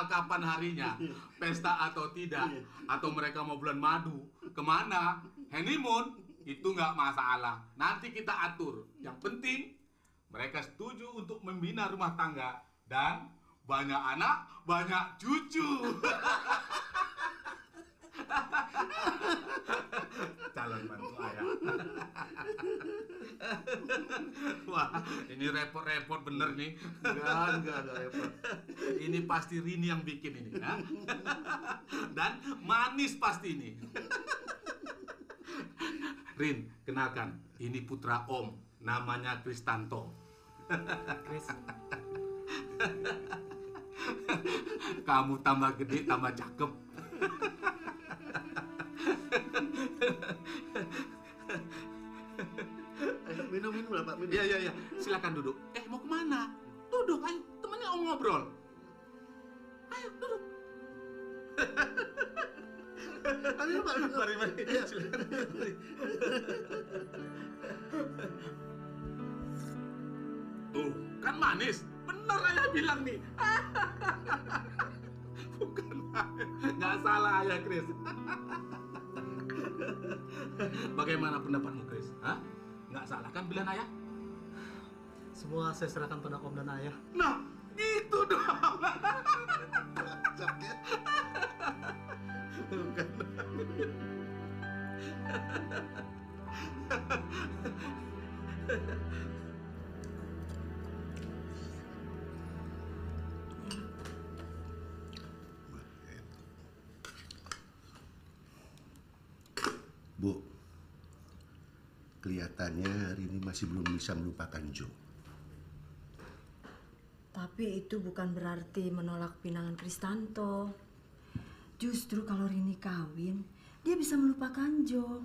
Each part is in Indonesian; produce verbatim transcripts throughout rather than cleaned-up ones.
soal kapan harinya, pesta atau tidak, atau mereka mau bulan madu, kemana, honeymoon, itu nggak masalah. Nanti kita atur. Yang penting, mereka setuju untuk membina rumah tangga dan banyak anak, banyak cucu. Calon mantu ayah. Wah, ini repot-repot bener nih. Enggak, enggak, enggak repot. Ini pasti Rini yang bikin ini, ya? Dan manis pasti ini. Rin, kenalkan, ini putra Om, namanya Kristanto. Kris. Kamu tambah gede, tambah cakep. Ayo, minum, minum lah Pak, minum. Iya, iya, iya. Silakan duduk. Eh, mau kemana? Duduk, ayo. Temennya Om ngobrol. Ayo, duduk. Ayo Pak, minum. Mari, mari. Iya. Silakan. Tuh, kan manis. Bener ayah bilang nih. Bukan, nggak salah ayah, Kris. Bagaimana pendapatmu, Kris? Hah? Nggak salah kan pilihan ayah? Semua saya serahkan pada Om dan Ayah. Nah, gitu dong. Sakit. Bukan. Bu, kelihatannya hari ini masih belum bisa melupakan Jo. Tapi itu bukan berarti menolak pinangan Kristanto. Justru kalau Rini kawin, dia bisa melupakan Jo.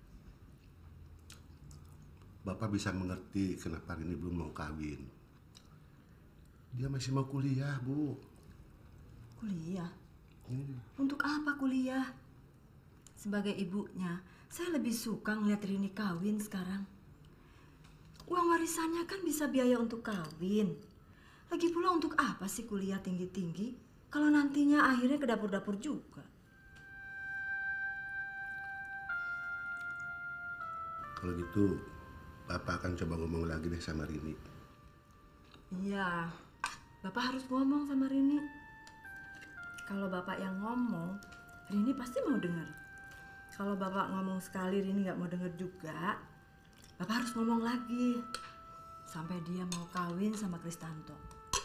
Bapak bisa mengerti kenapa Rini belum mau kawin. Dia masih mau kuliah, Bu. Kuliah? Hmm. Untuk apa kuliah? Sebagai ibunya, saya lebih suka ngeliat Rini kawin sekarang. Uang warisannya kan bisa biaya untuk kawin. Lagi pula untuk apa sih kuliah tinggi-tinggi kalau nantinya akhirnya ke dapur-dapur juga? Kalau gitu, Bapak akan coba ngomong lagi deh sama Rini. Iya, Bapak harus ngomong sama Rini. Kalau Bapak yang ngomong, Rini pasti mau dengar. Kalau Bapak ngomong sekali Rini nggak mau dengar juga, Bapak harus ngomong lagi sampai dia mau kawin sama Kristanto.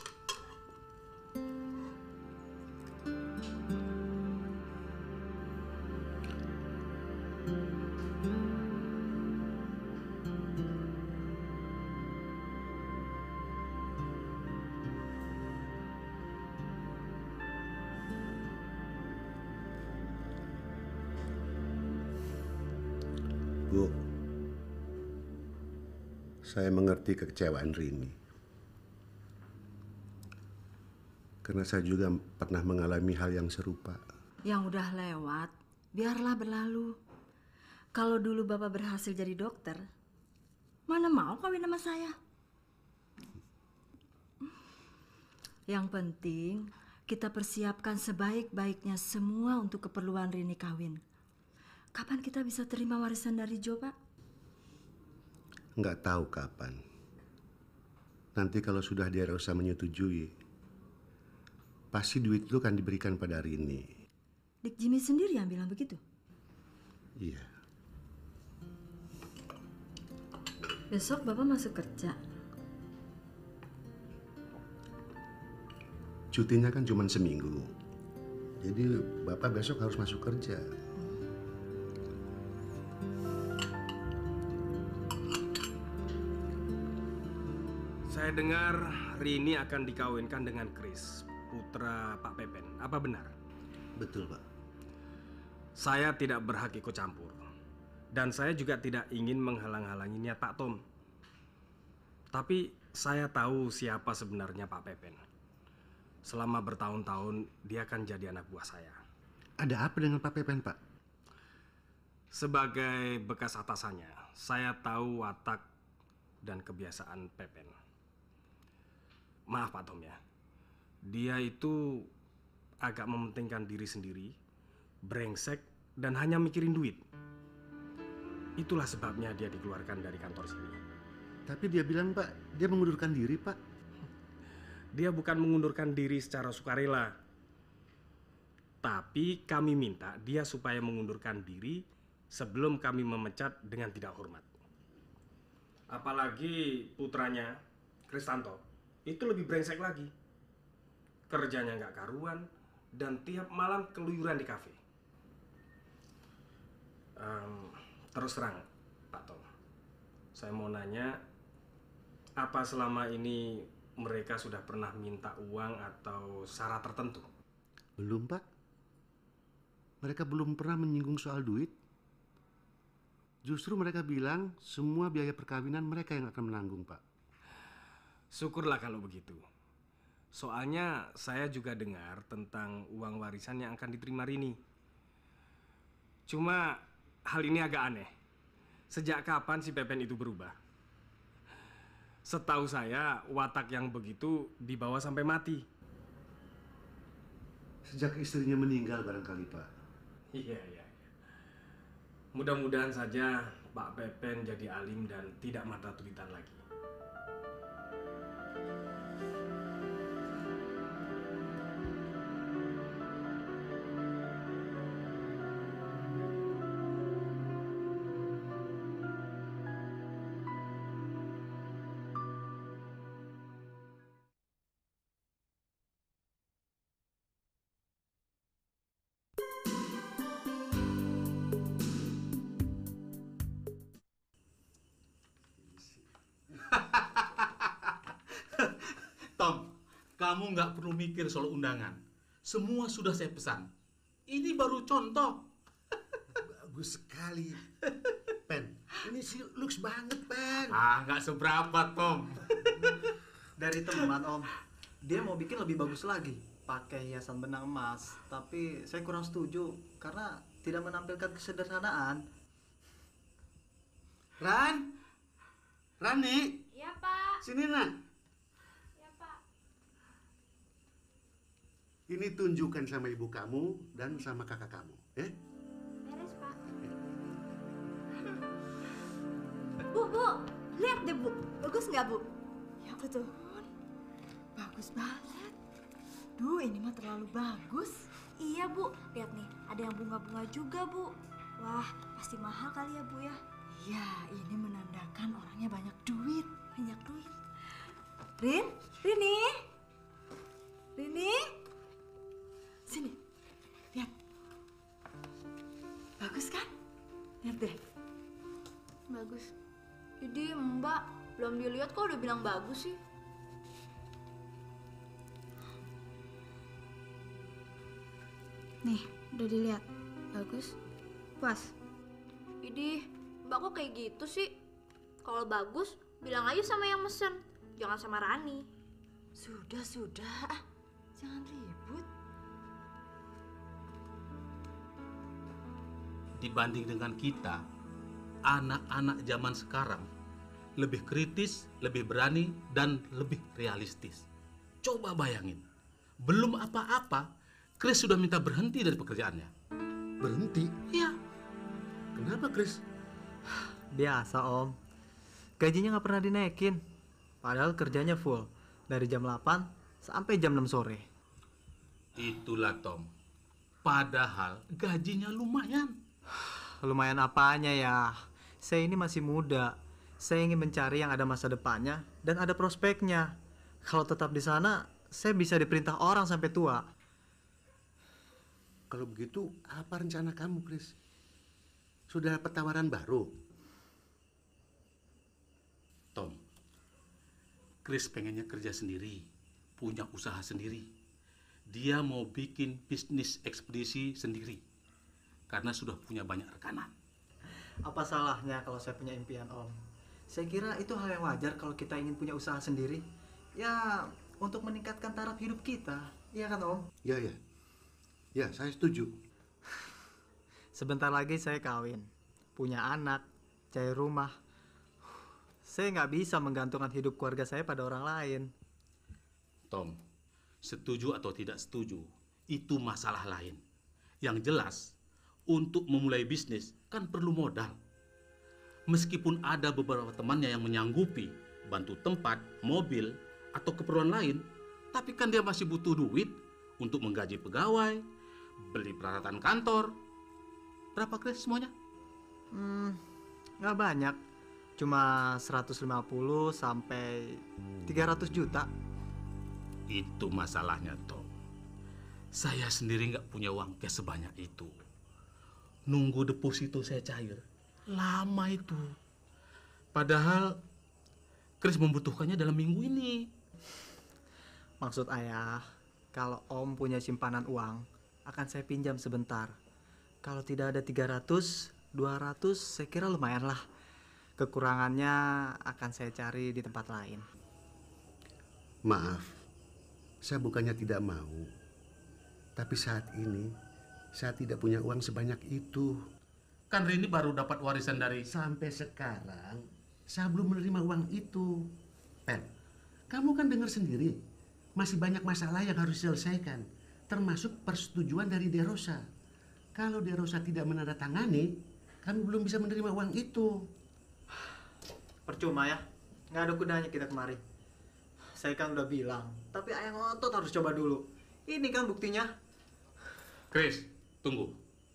Bu, saya mengerti kekecewaan Rini. Karena saya juga pernah mengalami hal yang serupa. Yang udah lewat, biarlah berlalu. Kalau dulu Bapak berhasil jadi dokter, mana mau kawin sama saya? Yang penting, kita persiapkan sebaik-baiknya semua untuk keperluan Rini kawin. Kapan kita bisa terima warisan dari Jo, Pak? Nggak tahu kapan. Nanti kalau sudah dia Rosa menyetujui, pasti duit itu kan diberikan pada Rini. Dik Jimmy sendiri yang bilang begitu? Iya. Besok Bapak masuk kerja. Cutinya kan cuma seminggu. Jadi Bapak besok harus masuk kerja. Saya dengar Rini akan dikawinkan dengan Kris, putra Pak Pepen. Apa benar? Betul, Pak. Saya tidak berhak ikut campur. Dan saya juga tidak ingin menghalang-halangi niat Pak Tom. Tapi saya tahu siapa sebenarnya Pak Pepen. Selama bertahun-tahun, dia akan jadi anak buah saya. Ada apa dengan Pak Pepen, Pak? Sebagai bekas atasannya, saya tahu watak dan kebiasaan Pepen. Maaf Pak Tom ya, dia itu agak mementingkan diri sendiri, brengsek, dan hanya mikirin duit. Itulah sebabnya dia dikeluarkan dari kantor sini. Tapi dia bilang, Pak, dia mengundurkan diri, Pak. Dia bukan mengundurkan diri secara sukarela. Tapi kami minta dia supaya mengundurkan diri sebelum kami memecat dengan tidak hormat. Apalagi putranya, Kristanto, itu lebih brengsek lagi. Kerjanya nggak karuan dan tiap malam keluyuran di kafe. Um, terus terang, Pak Tom, saya mau nanya, apa selama ini mereka sudah pernah minta uang atau syarat tertentu? Belum, Pak. Mereka belum pernah menyinggung soal duit. Justru mereka bilang semua biaya perkawinan mereka yang akan menanggung, Pak. Syukurlah kalau begitu. Soalnya saya juga dengar tentang uang warisan yang akan diterima Rini. Cuma hal ini agak aneh. Sejak kapan si Pepen itu berubah? Setahu saya watak yang begitu dibawa sampai mati. Sejak istrinya meninggal barangkali, Pak. Iya, iya. Mudah-mudahan saja Pak Pepen jadi alim dan tidak mata-duitan lagi. Tom, kamu nggak perlu mikir soal undangan. Semua sudah saya pesan. Ini baru contoh. Bagus sekali. Pen, ini sih looks banget, Pen. Ah, nggak seberapa, Tom. Dari teman Om, dia mau bikin lebih bagus lagi, pakai hiasan benang emas. Tapi saya kurang setuju karena tidak menampilkan kesederhanaan. Ran? Rani? Iya, Pak. Sini, nak. Iya, Pak. Ini tunjukkan sama ibu kamu dan sama kakak kamu, ya? Beres, Pak. Bu, Bu. Lihat deh, Bu. Bagus nggak, Bu? Ya ampun, bagus banget. Duh, ini mah terlalu bagus. Iya, Bu. Lihat nih, ada yang bunga-bunga juga, Bu. Wah, pasti mahal kali ya, Bu ya? Ya, ini menandakan orangnya banyak duit. Banyak duit. Rin, Rini, Rini, sini, lihat. Bagus kan? Lihat deh. Bagus. Jadi, Mbak, belum dilihat kok udah bilang bagus sih. Nih, udah dilihat. Bagus. Puas. Idih, Mbak kok kayak gitu sih? Kalau bagus, bilang aja sama yang mesen. Jangan sama Rani. Sudah, sudah. Ah, jangan ribut. Dibanding dengan kita, anak-anak zaman sekarang lebih kritis, lebih berani, dan lebih realistis. Coba bayangin, belum apa-apa, Chris sudah minta berhenti dari pekerjaannya. Berhenti? Iya. Kenapa, Chris? Biasa Om, gajinya nggak pernah dinaikin. Padahal kerjanya full, dari jam delapan sampai jam enam sore. Itulah, Tom. Padahal gajinya lumayan. Lumayan apanya ya? Saya ini masih muda. Saya ingin mencari yang ada masa depannya dan ada prospeknya. Kalau tetap di sana, saya bisa diperintah orang sampai tua. Kalau begitu, apa rencana kamu, Chris? Sudah dapat tawaran baru? Tom, Chris pengennya kerja sendiri, punya usaha sendiri. Dia mau bikin bisnis ekspedisi sendiri, karena sudah punya banyak rekanan. Apa salahnya kalau saya punya impian Om? Saya kira itu hal yang wajar kalau kita ingin punya usaha sendiri. Ya, untuk meningkatkan taraf hidup kita. Iya kan Om? Ya, ya. Ya, saya setuju. Sebentar lagi saya kawin, punya anak, cari rumah. Saya nggak bisa menggantungkan hidup keluarga saya pada orang lain. Tom, setuju atau tidak setuju, itu masalah lain. Yang jelas, untuk memulai bisnis kan perlu modal. Meskipun ada beberapa temannya yang menyanggupi bantu tempat, mobil, atau keperluan lain, tapi kan dia masih butuh duit untuk menggaji pegawai, beli peralatan kantor. Berapa Chris semuanya? Hmm, nggak banyak. Cuma seratus lima puluh sampai tiga ratus juta. Itu masalahnya, Tom. Saya sendiri nggak punya uang cash sebanyak itu. Nunggu deposito saya cair, lama itu. Padahal Chris membutuhkannya dalam minggu ini. Maksud ayah, kalau Om punya simpanan uang, akan saya pinjam sebentar. Kalau tidak ada tiga ratus, dua ratus, saya kira lumayan lah. Kekurangannya akan saya cari di tempat lain. Maaf, saya bukannya tidak mau. Tapi saat ini, saya tidak punya uang sebanyak itu. Kan Rini baru dapat warisan dari... Sampai sekarang, saya belum menerima uang itu. Pen, kamu kan dengar sendiri. Masih banyak masalah yang harus diselesaikan. Termasuk persetujuan dari Derosa. Kalau Derosa tidak menandatangani, kami belum bisa menerima uang itu. Percuma ya, nggak ada gunanya kita kemari. Saya kan udah bilang, tapi ayah ngotot harus coba dulu. Ini kan buktinya. Chris, tunggu.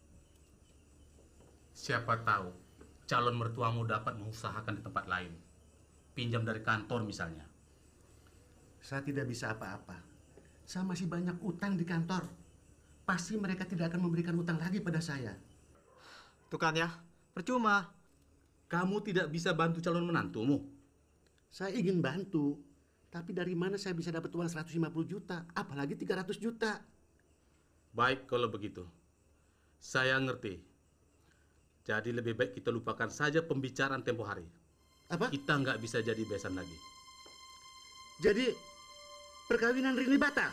Siapa tahu calon mertuamu dapat mengusahakan di tempat lain. Pinjam dari kantor misalnya. Saya tidak bisa apa-apa. Saya masih banyak utang di kantor. Pasti mereka tidak akan memberikan utang lagi pada saya. Tuh kan ya, percuma. Kamu tidak bisa bantu calon menantumu. Saya ingin bantu. Tapi dari mana saya bisa dapat uang seratus lima puluh juta? Apalagi tiga ratus juta. Baik kalau begitu. Saya ngerti. Jadi lebih baik kita lupakan saja pembicaraan tempo hari. Apa? Kita nggak bisa jadi besan lagi. Jadi perkawinan Rini batal?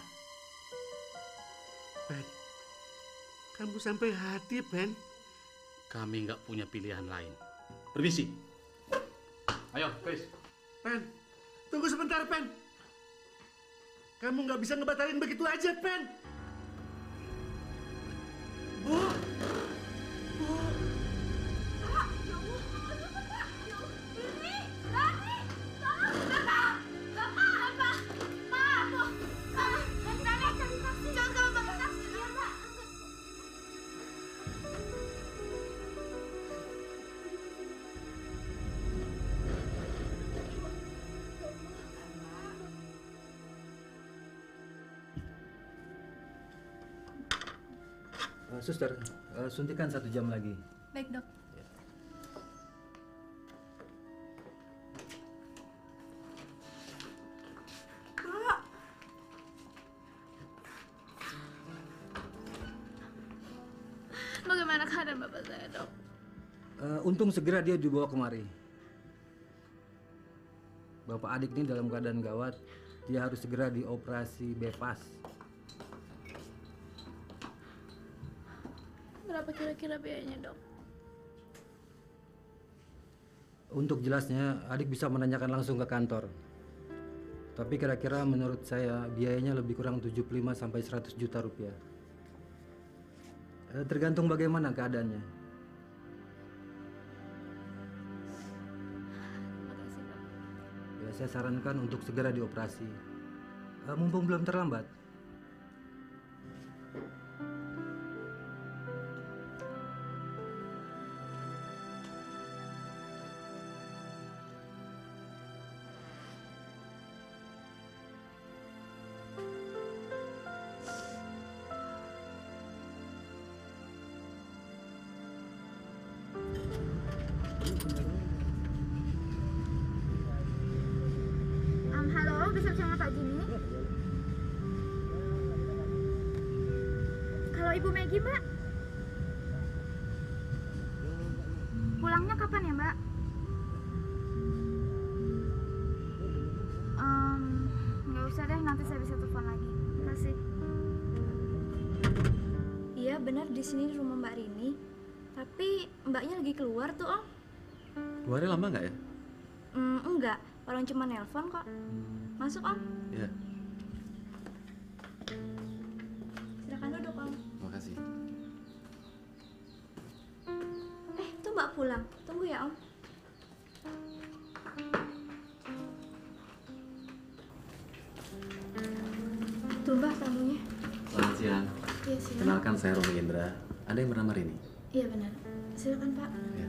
Pen, kamu sampai hati, Pen. Kami nggak punya pilihan lain. Permisi. Ayo, Chris. Pen, tunggu sebentar, Pen. Kamu nggak bisa ngebatalin begitu aja, Pen. Bu, Bu. Uh, suster, uh, suntikan satu jam lagi. Baik, Dok. Bagaimana keadaan Bapak saya, Dok? Uh, untung segera dia dibawa kemari. Bapak adik ini dalam keadaan gawat. Dia harus segera dioperasi bebas. Berapa kira-kira biayanya, Dok? Untuk jelasnya, adik bisa menanyakan langsung ke kantor. Tapi kira-kira menurut saya biayanya lebih kurang tujuh puluh lima sampai seratus juta rupiah. Uh, tergantung bagaimana keadaannya. Makasih, Dok. Ya, saya sarankan untuk segera dioperasi. Uh, mumpung belum terlambat. Um, halo, bisa sama Pak Jimmy? Kalau Ibu Maggie, Mbak? Pulangnya kapan ya, Mbak? Um, nggak usah deh, nanti saya bisa telepon lagi. Terima kasih. Iya, benar di sini rumah Mbak Rini. Tapi Mbaknya lagi keluar tuh, Om. Keluarnya lama nggak ya? Hmm, enggak, orang cuma nelpon kok. Masuk, Om. Ya. Silakan dulu. pulang. Tunggu ya, Om. Tuh, Mbak, tamunya. Selamat siang. Iya, siang. Kenalkan saya Romi Indra. Ada yang bernama Rini? Iya, benar. Silakan, Pak. Ya.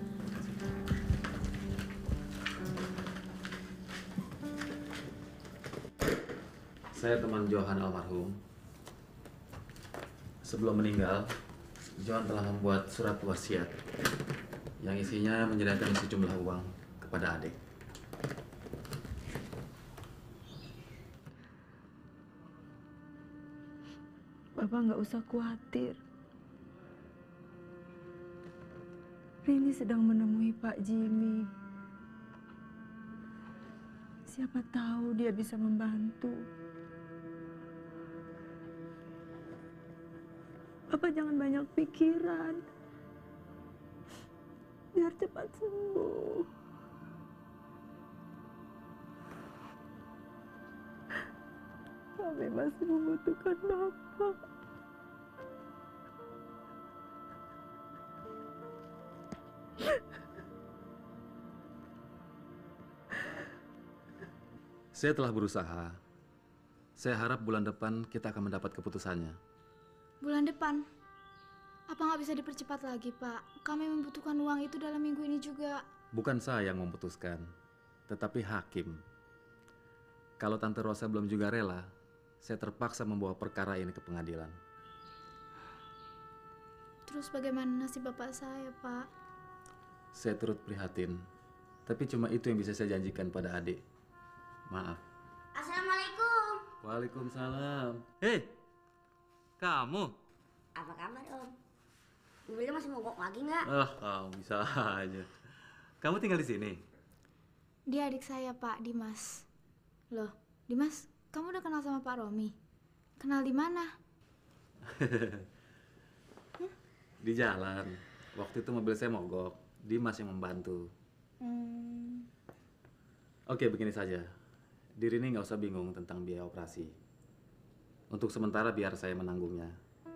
Saya teman Johan almarhum. Sebelum meninggal, Johan telah membuat surat wasiat yang isinya menyediakan sejumlah uang kepada adik. Bapak nggak usah khawatir. Rini sedang menemui Pak Jimmy. Siapa tahu dia bisa membantu. Bapak jangan banyak pikiran. Biar cepat sembuh. Kami masih membutuhkan Bapak. Saya telah berusaha. Saya harap bulan depan kita akan mendapat keputusannya. Bulan depan. Apa nggak bisa dipercepat lagi, Pak? Kami membutuhkan uang itu dalam minggu ini juga. Bukan saya yang memutuskan, tetapi hakim. Kalau Tante Rosa belum juga rela, saya terpaksa membawa perkara ini ke pengadilan. Terus bagaimana nasib Bapak saya, Pak? Saya turut prihatin, tapi cuma itu yang bisa saya janjikan pada adik. Maaf. Assalamualaikum. Waalaikumsalam. Hei, kamu? Apa kabar, Om? Mobilnya masih mogok lagi nggak? Ah, kamu bisa aja. Kamu tinggal di sini? Dia adik saya, Pak Dimas. Loh, Dimas, kamu udah kenal sama Pak Romi? Kenal di mana? Di jalan. Waktu itu mobil saya mogok. Dimas yang membantu. Hmm. Oke, begini saja. Diri ini nggak usah bingung tentang biaya operasi. Untuk sementara biar saya menanggungnya.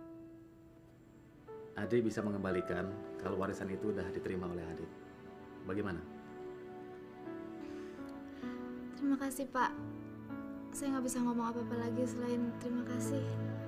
Adik bisa mengembalikan kalau warisan itu udah diterima oleh adik. Bagaimana? Terima kasih, Pak. Saya nggak bisa ngomong apa-apa lagi selain terima kasih.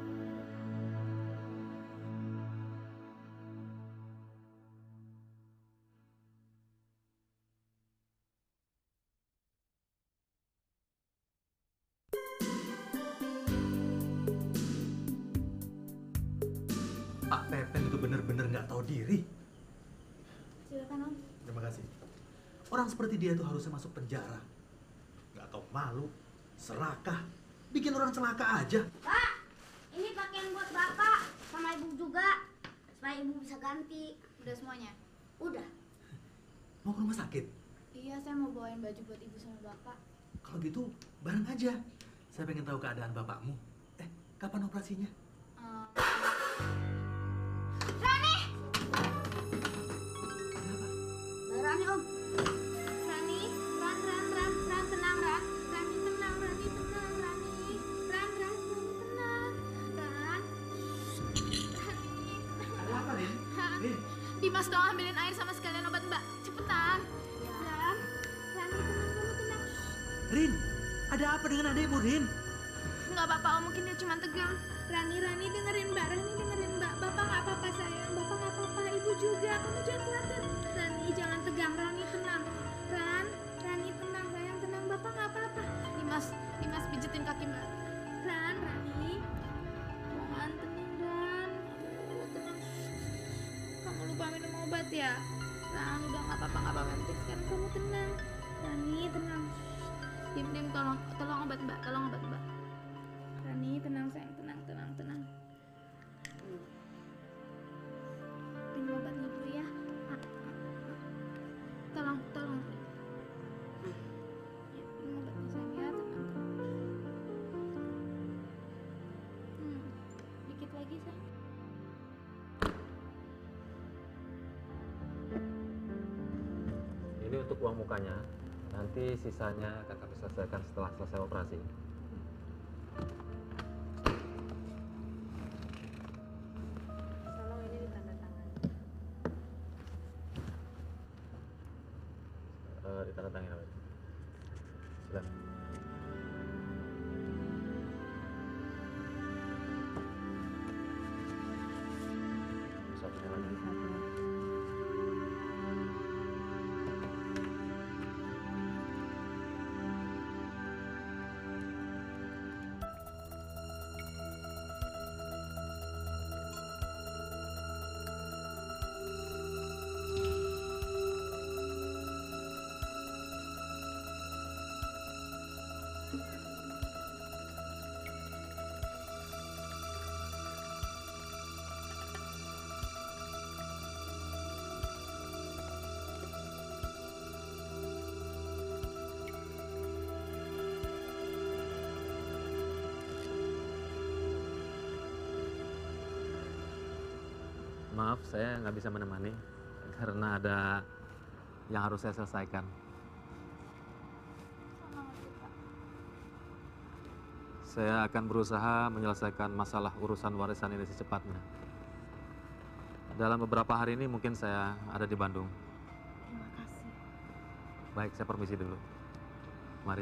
Pak Pepen itu benar-benar nggak tahu diri. Silakan, Om. Terima kasih. Orang seperti dia itu harusnya masuk penjara. Nggak tahu malu, serakah, bikin orang celaka aja. Pak, ini pakaian buat Bapak sama Ibu juga. Supaya Ibu bisa ganti. Udah semuanya? Udah. Mau ke rumah sakit? Iya, saya mau bawain baju buat Ibu sama Bapak. Kalau gitu, bareng aja. Saya pengen tahu keadaan bapakmu. Eh, kapan operasinya? Uh, Rani! Ada apa? Rani, Om. Rani, Ran, Ran, Ran, Ran, tenang, Ran. Rani, tenang, Rani, tenang, Rani. Ran, Ran, Rani, tenang. Ran. Ada apa, Rin? Ran. Rin, Dimas dong ambilin air sama sekalian obat Mbak. Cepetan. Ran, Rani, tenang, kamu tenang. Rin, ada apa dengan adikmu, Rin? Nggak apa-apa, Om. Mungkin dia cuma tegang. Rani, Rani dengerin Mbak. Rani dengerin Mbak. Bapak nggak apa-apa, sayang. Bapak nggak apa-apa. Ibu juga. Kamu jangan khawatir. Rani, jangan tegang. Rani, tenang. Ran, Rani, tenang. Sayang, tenang. Bapak nggak apa-apa. Dimas, Dimas pijetin kaki Mbak. Ran, Rani. Jangan tenang, Ran. Aduh, tenang. Kamu lupa minum obat ya? Ran, udah nggak apa-apa, nggak apa-apa. Penting sekarang kamu tenang. Rani, tenang. Dim, dim, tolong, tolong obat Mbak. Tolong obat Mbak. Rani, tenang sayang, tenang, tenang, tenang. Minum obatnya dulu ya. Ah, ah, ah. Tolong, tolong. Ya, minum obatnya sayang ya, tenang, tenang. Hmm, dikit lagi sayang. Ini untuk uang mukanya. Nanti sisanya akan kami selesaikan setelah selesai operasi. Tolong ini ditandatangan. Bapak jadi sabar. Maaf, saya nggak bisa menemani karena ada yang harus saya selesaikan. Saya akan berusaha menyelesaikan masalah urusan warisan ini secepatnya. Dalam beberapa hari ini mungkin saya ada di Bandung. Terima kasih. Baik, saya permisi dulu. Mari.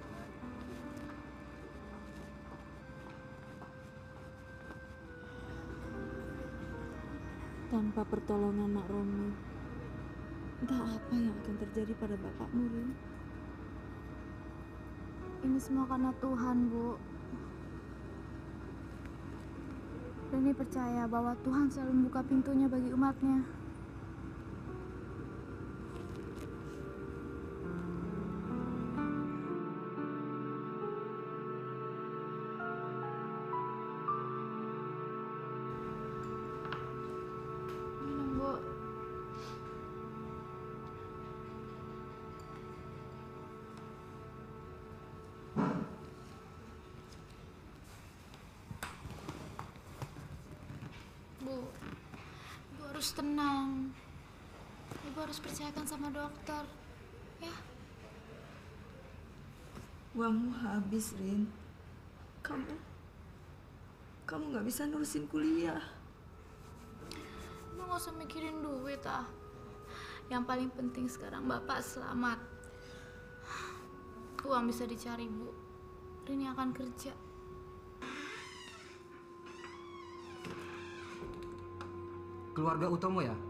Tanpa pertolongan Mak Romi, entah apa yang akan terjadi pada bapakmu, Rin. Ini semua karena Tuhan, Bu. Rini percaya bahwa Tuhan selalu membuka pintunya bagi umatnya. Minum, Bu. Bu, Ibu harus tenang. Ibu harus percayakan sama dokter, ya. Uangmu habis, Rin. Kamu, kamu nggak bisa nurusin kuliah. Ibu nggak usah mikirin duit, ah. Yang paling penting sekarang Bapak selamat. Uang bisa dicari, Bu. Rini akan kerja. Keluarga Utomo ya?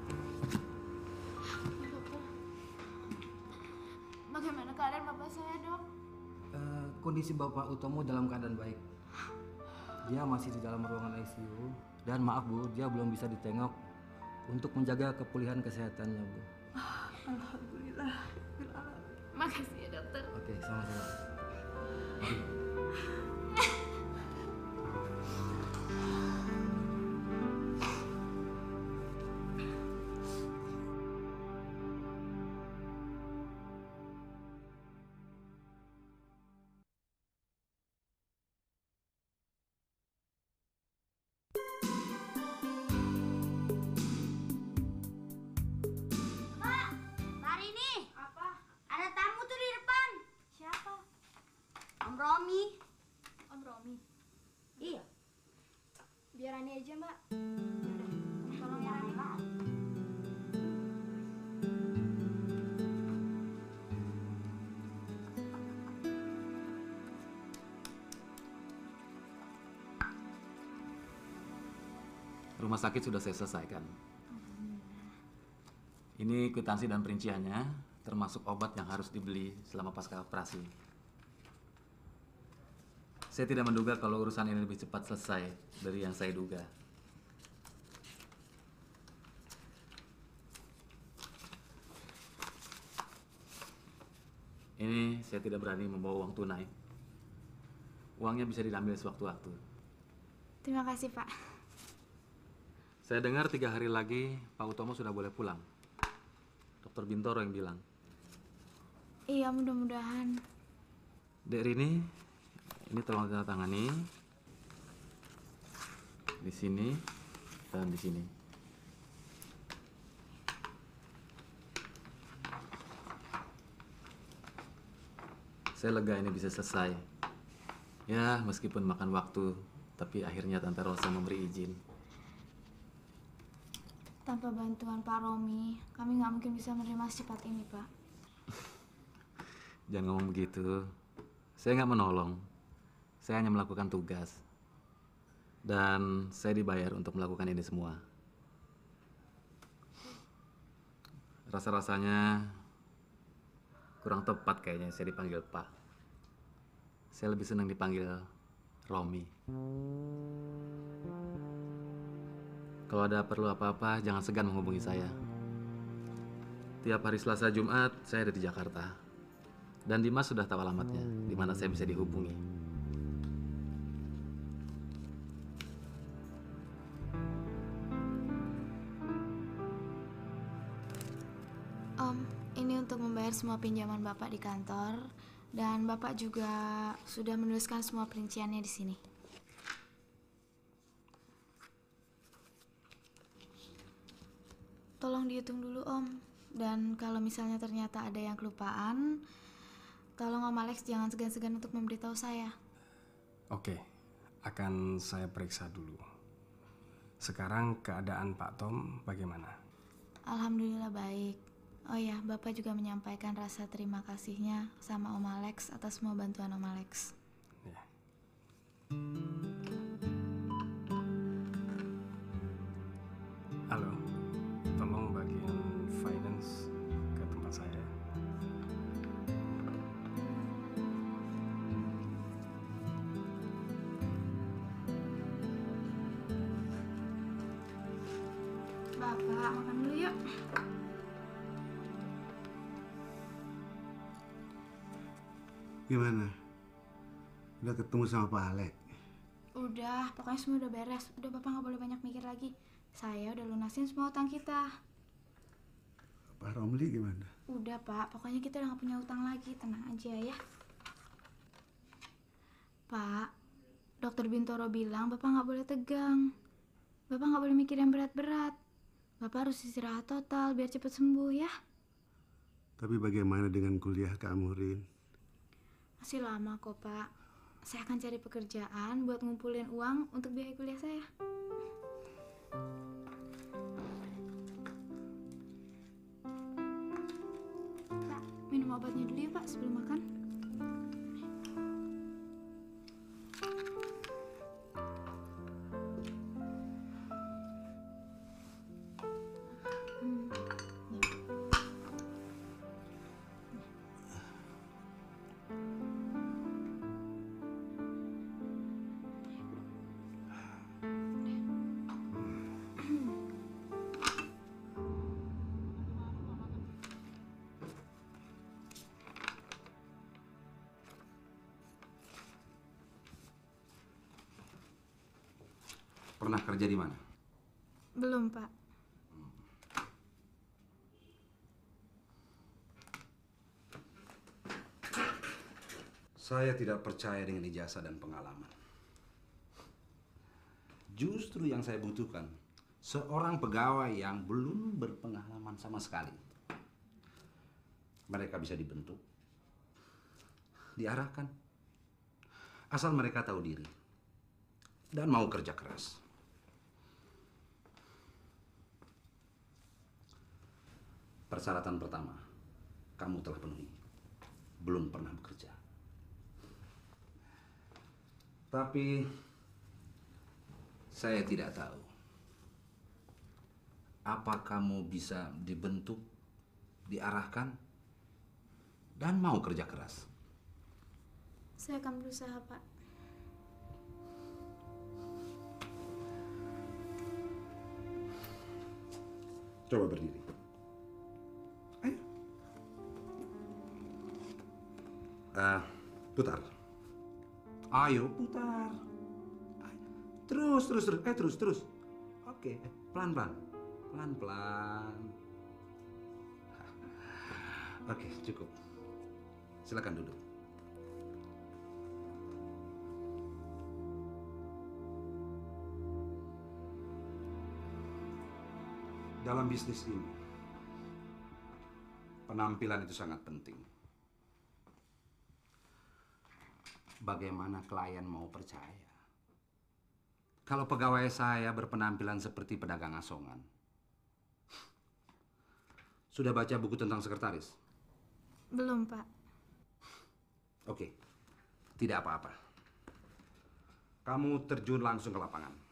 Dokter, bagaimana keadaan Bapak saya, Dok? Eh, kondisi Bapak Utomo dalam keadaan baik. Dia masih di dalam ruangan I C U. Dan maaf Bu, dia belum bisa ditengok untuk menjaga kepulihan kesehatannya Bu. Alhamdulillah. Makasih ya, Dokter. Oke, sama-sama. Mbak, Mbak Rini. Apa? Ada tamu tuh di depan. Siapa? Om Romi. Om Romi. Iya. Biar Ani aja, Mbak. Tolong ya, Mbak. Rumah sakit sudah saya selesaikan. Ini kwitansi dan perinciannya, termasuk obat yang harus dibeli selama pasca operasi. Saya tidak menduga kalau urusan ini lebih cepat selesai dari yang saya duga. Ini saya tidak berani membawa uang tunai. Uangnya bisa diambil sewaktu-waktu. Terima kasih, Pak. Saya dengar tiga hari lagi Pak Utomo sudah boleh pulang. Dokter Bintoro yang bilang. Iya, mudah-mudahan. Dek Rini, ini tolong ditandatangani. Di sini dan di sini. Saya lega ini bisa selesai. Ya, meskipun makan waktu, tapi akhirnya Tante Rosa memberi izin. Tanpa bantuan Pak Romi, kami nggak mungkin bisa menerima secepat ini, Pak. Jangan ngomong begitu. Saya nggak menolong. Saya hanya melakukan tugas. Dan saya dibayar untuk melakukan ini semua. Rasa-rasanya kurang tepat kayaknya saya dipanggil Pak. Saya lebih senang dipanggil Romi. Kalau ada perlu apa-apa, jangan segan menghubungi saya. Tiap hari Selasa Jumat, saya ada di Jakarta. Dan Dimas sudah tahu alamatnya, di mana saya bisa dihubungi. Om, ini untuk membayar semua pinjaman Bapak di kantor. Dan Bapak juga sudah menuliskan semua perinciannya di sini. Tolong dihitung dulu, Om. Dan kalau misalnya ternyata ada yang kelupaan, tolong Om Alex jangan segan-segan untuk memberitahu saya. Oke, akan saya periksa dulu. Sekarang keadaan Pak Tom bagaimana? Alhamdulillah baik. Oh ya, Bapak juga menyampaikan rasa terima kasihnya sama Om Alex atas semua bantuan Om Alex. Ya. Halo, tolong bagian finance ke tempat saya. Bapak, makan dulu yuk. Gimana? Udah ketemu sama Pak Alek? Udah, pokoknya semua udah beres. Udah Bapak nggak boleh banyak mikir lagi. Saya udah lunasin semua utang kita. Pak Romli gimana? Udah Pak, pokoknya kita udah nggak punya utang lagi. Tenang aja ya. Pak, Dokter Bintoro bilang Bapak nggak boleh tegang. Bapak nggak boleh mikir yang berat-berat. Bapak harus istirahat total biar cepat sembuh ya. Tapi bagaimana dengan kuliah kamu, Rin? Masih lama kok Pak. Saya akan cari pekerjaan buat ngumpulin uang untuk biaya kuliah saya. Pak, minum obatnya dulu ya Pak sebelum makan. Pernah kerja di mana? Belum Pak. Saya tidak percaya dengan ijazah dan pengalaman. Justru yang saya butuhkan, seorang pegawai yang belum berpengalaman sama sekali. Mereka bisa dibentuk, diarahkan, asal mereka tahu diri dan mau kerja keras. Persyaratan pertama, kamu telah penuhi. Belum pernah bekerja. Tapi saya tidak tahu apa kamu bisa dibentuk, diarahkan, dan mau kerja keras. Saya akan berusaha Pak. Coba berdiri. Ayo. Uh, putar. Ayo putar. Terus, terus, terus. Eh, terus, terus. Oke, pelan-pelan. Pelan-pelan. Oke, cukup. Silakan duduk. Dalam bisnis ini, penampilan itu sangat penting. Bagaimana klien mau percaya kalau pegawai saya berpenampilan seperti pedagang asongan? Sudah baca buku tentang sekretaris? Belum Pak. Oke, tidak apa-apa. Kamu terjun langsung ke lapangan.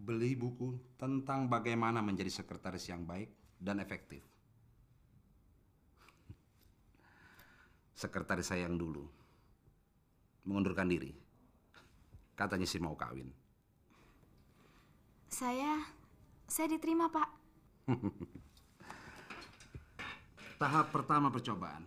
beli buku tentang bagaimana menjadi sekretaris yang baik dan efektif. Sekretaris saya yang dulu mengundurkan diri. Katanya sih mau kawin. Saya, saya diterima, Pak. Tahap pertama percobaan.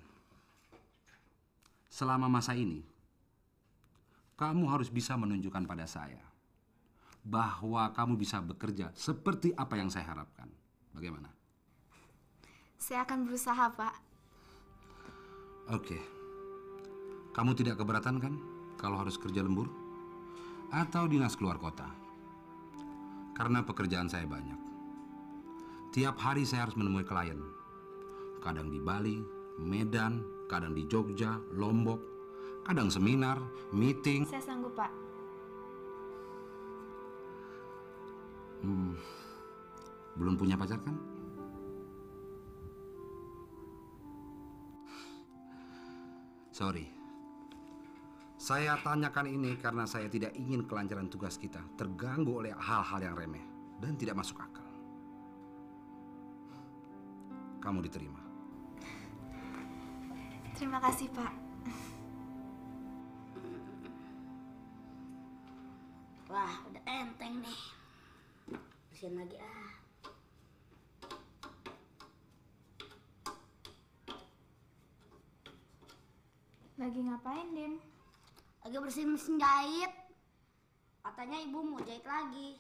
Selama masa ini, kamu harus bisa menunjukkan pada saya bahwa kamu bisa bekerja seperti apa yang saya harapkan. Bagaimana? Saya akan berusaha, Pak. Oke. Kamu tidak keberatan kan kalau harus kerja lembur? Atau dinas keluar kota? Karena pekerjaan saya banyak. Tiap hari saya harus menemui klien. Kadang di Bali, Medan, kadang di Jogja, Lombok, kadang seminar, meeting. Saya sanggup, Pak. Hmm, belum punya pacar kan? Sorry. Saya tanyakan ini karena saya tidak ingin kelancaran tugas kita terganggu oleh hal-hal yang remeh dan tidak masuk akal. Kamu diterima. Terima kasih, Pak. Wah, udah enteng nih. Bersihin lagi ah. Lagi ngapain, Dim? Lagi bersihin mesin jahit. Katanya ibu mau jahit lagi.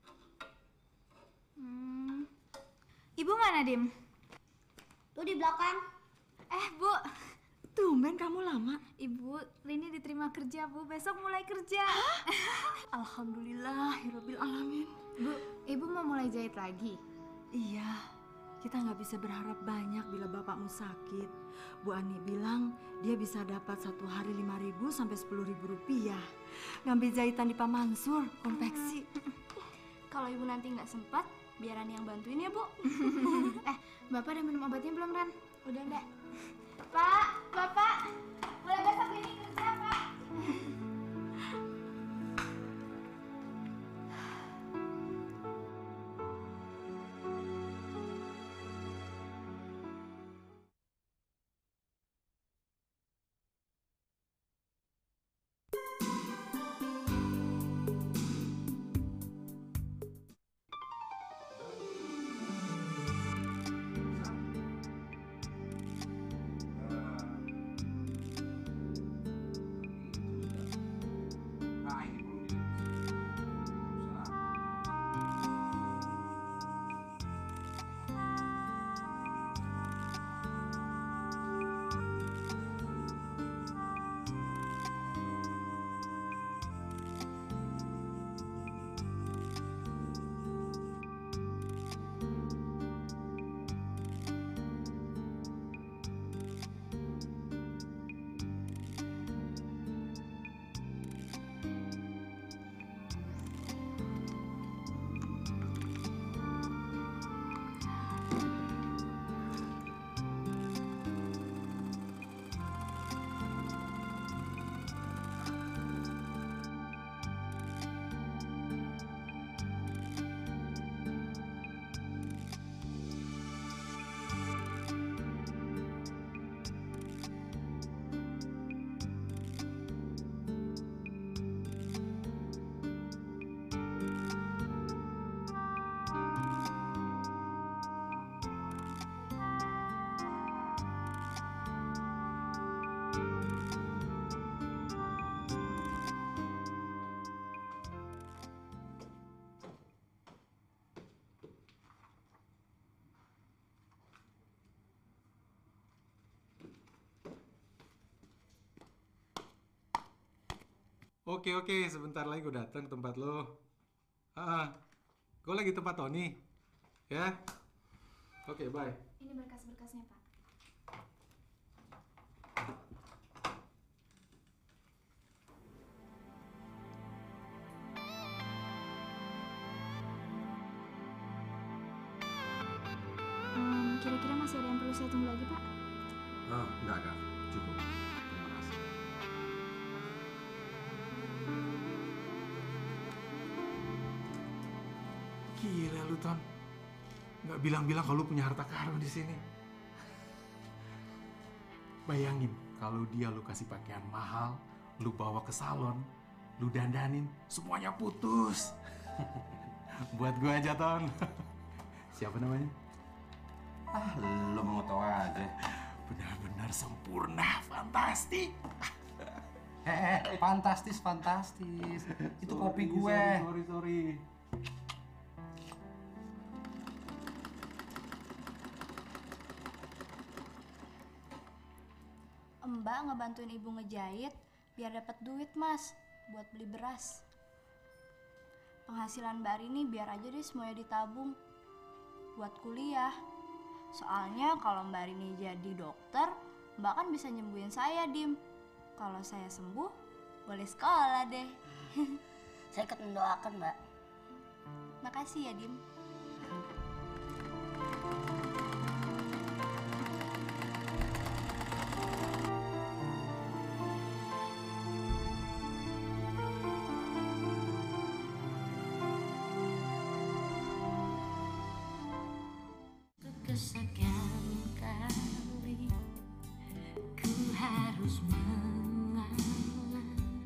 Hmm. Ibu mana, Dim? Tuh di belakang. Eh, Bu. Tumben kamu lama. Ibu, Rini diterima kerja, Bu. Besok mulai kerja. Alhamdulillahirabbil alamin. Bu, Ibu mau mulai jahit lagi? Iya, kita nggak bisa berharap banyak bila bapakmu sakit. Bu Ani bilang dia bisa dapat satu hari lima ribu sampai sepuluh ribu rupiah. Ngambil jahitan di Pak Mansur, konveksi. Kalau Ibu nanti nggak sempat, biar Rani yang bantuin ya, Bu. Eh, Bapak udah minum obatnya belum, Ran? Udah, Mbak. Pak, Bapak, mulai besok Rini kerja, Pak. Oke oke, sebentar lagi gue datang ke tempat lo. Ah, gue lagi tempat Tony. Ya. Oke, bye. Ini berkas-berkasnya, Pak. Hmm, kira-kira masih ada yang perlu saya tunggu lagi, Pak? Oh, enggak, enggak. Cukup. Terima kasih. Gila lu, Ton. Nggak bilang-bilang kalau lu punya harta karun di sini. Bayangin kalau dia lu kasih pakaian mahal, lu bawa ke salon, lu dandanin, semuanya putus. Buat gua aja, Ton. Siapa namanya? Ah, lo mau tahu aja. Benar-benar sempurna, fantastik. Eh, eh, fantastis, fantastis. Itu kopi gue. Sorry, sorry, sorry. Mbak ngebantuin ibu ngejahit biar dapat duit, Mas, buat beli beras. Penghasilan Mbak Rini biar aja deh semuanya ditabung buat kuliah. Soalnya kalau Mbak Rini jadi dokter, Mbak kan bisa nyembuhin saya, Dim. Kalau saya sembuh, boleh sekolah deh. Saya ikut mendoakan, Mbak. Makasih ya, Dim. Kesekian kali ku harus mengalah,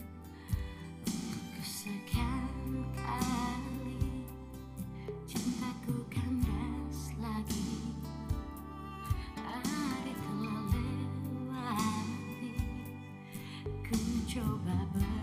kesekian kali cintaku kandas lagi. Hari telah lewati, ku coba ber